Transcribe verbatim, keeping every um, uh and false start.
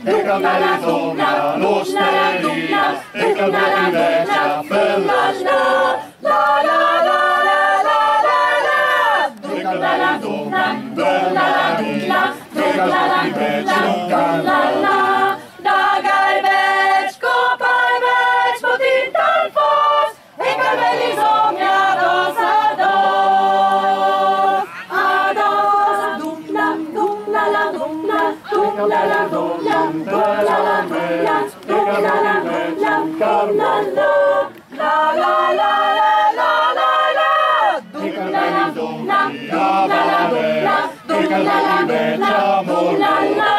e capelli sombra l'osteria, e capelli vecchia bella la la la la la la la, e capelli sombra bella la, e capelli vecchia bella la, da gai vec, copai vec, potin tal fos, e capelli sombra rosa dos, ados, dum la dum la la dum la dum la la dum la dum la la dum la dum la la dum la dum la la la la la la la la dum la la dum la dum la la dum la dum la la dum la dum la la